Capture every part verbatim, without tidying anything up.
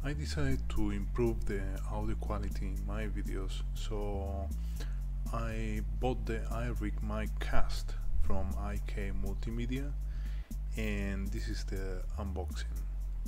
I decided to improve the audio quality in my videos, so I bought the iRig Mic Cast from I K Multimedia, and this is the unboxing.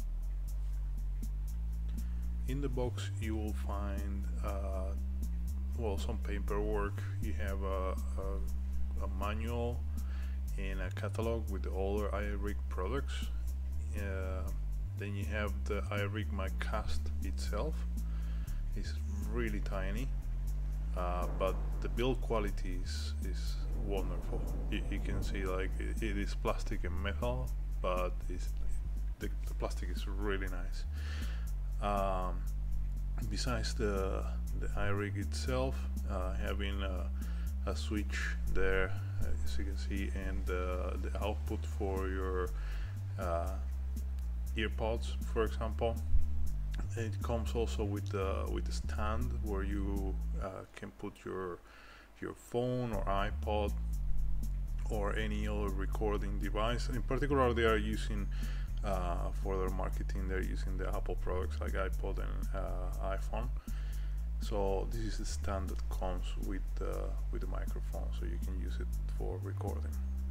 In the box you will find uh, well, some paperwork. You have a, a, a manual and a catalog with all the iRig products. Uh, then you have the iRig Mic Cast itself. It's really tiny, uh, but the build quality is, is wonderful. You, you can see, like, it, it is plastic and metal, but it's, the, the plastic is really nice. Um, besides the, the iRig itself, uh, having a, a switch there, uh, as you can see, and uh, the output for your uh, earpods, for example. It comes also with the with the stand where you uh, can put your your phone or iPod or any other recording device. In particular, they are using uh, for their marketing, they're using the Apple products like iPod and uh, iPhone. So this is the stand that comes with uh, with the microphone, so you can use it for recording.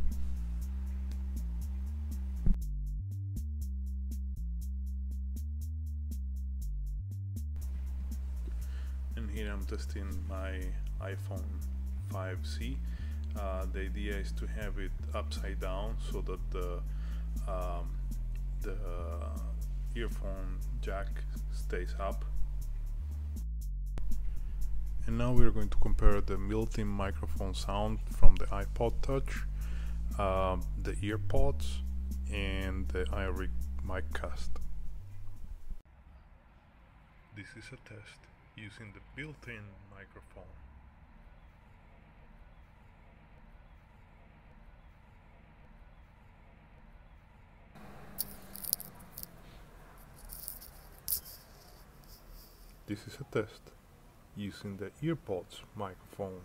And here I'm testing my iPhone five C. Uh, the idea is to have it upside down so that the um, the uh, earphone jack stays up. And now we're going to compare the built-in microphone sound from the iPod Touch, uh, the earpods, and the iRig Mic Cast. This is a test using the built-in microphone. This is a test using the earpods microphone.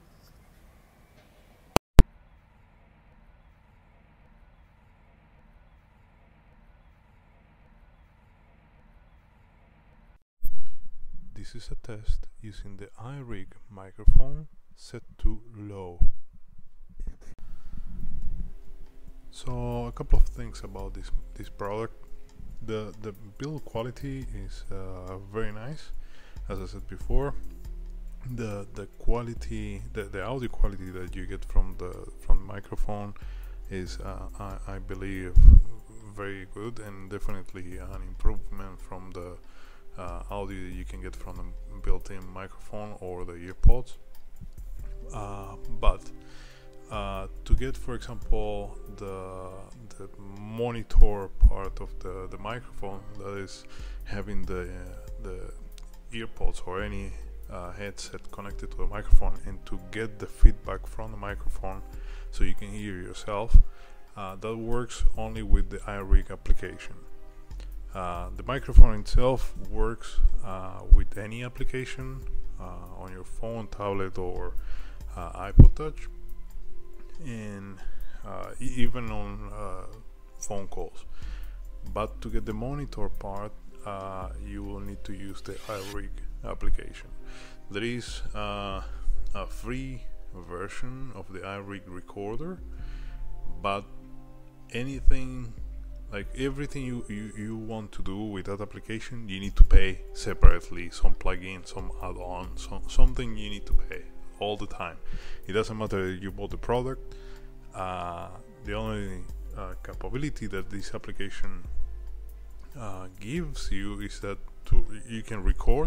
This is a test using the iRig microphone set to low. So a couple of things about this this product. The the build quality is uh, very nice, as I said before. The the quality, the, the audio quality that you get from the from the microphone is, uh, I, I believe, very good, and definitely an improvement from the uh, audio you can get from the built-in microphone or the earpods. Uh, but uh, to get, for example, the the monitor part of the the microphone, that is having the uh, the earpods or any uh, headset connected to the microphone, and to get the feedback from the microphone so you can hear yourself, uh, that works only with the iRig application. Uh, the microphone itself works uh, with any application uh, on your phone, tablet, or uh, iPod Touch, and uh, e even on uh, phone calls. But to get the monitor part, uh, you will need to use the iRig application. There is uh, a free version of the iRig recorder, but anything, like everything you, you, you want to do with that application, you need to pay separately. Some plugin, some add-on, some, something you need to pay all the time. It doesn't matter if you bought the product. Uh, the only uh, capability that this application uh, gives you is that to, you can record,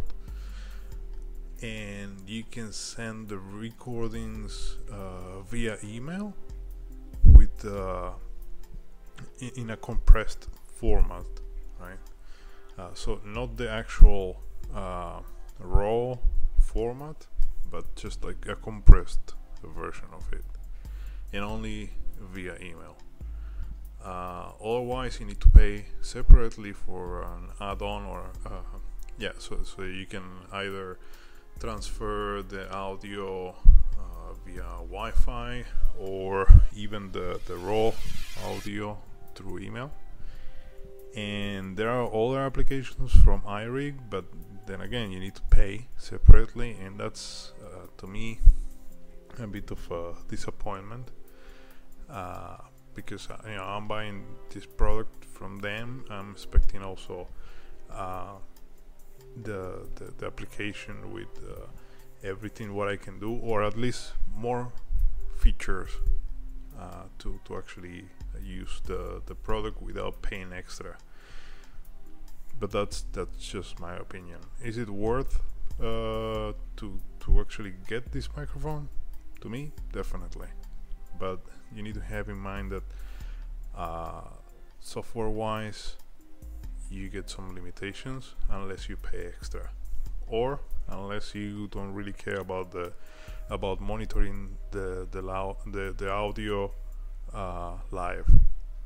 and you can send the recordings uh, via email with uh, in, in a compressed format, right? Uh, so not the actual uh, raw format, but just like a compressed version of it, and only via email. Uh, otherwise, you need to pay separately for an add-on, or uh, yeah, so so you can either transfer the audio uh, via Wi-Fi, or even the the raw audio through email. And there are other applications from iRig, but then again you need to pay separately, and that's uh, to me a bit of a disappointment, uh, because uh, you know, I'm buying this product from them. I'm expecting also uh, the, the the application with uh, everything what I can do, or at least more features uh, to to actually use the the product without paying extra. But that's that's just my opinion. Is it worth uh, to to actually get this microphone? To me, definitely. But you need to have in mind that uh, software-wise, you get some limitations unless you pay extra, or unless you don't really care about the about monitoring the the loud the, the audio uh, live.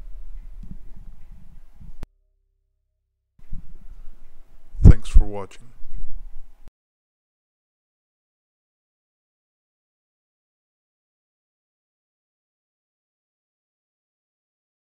Thanks for watching.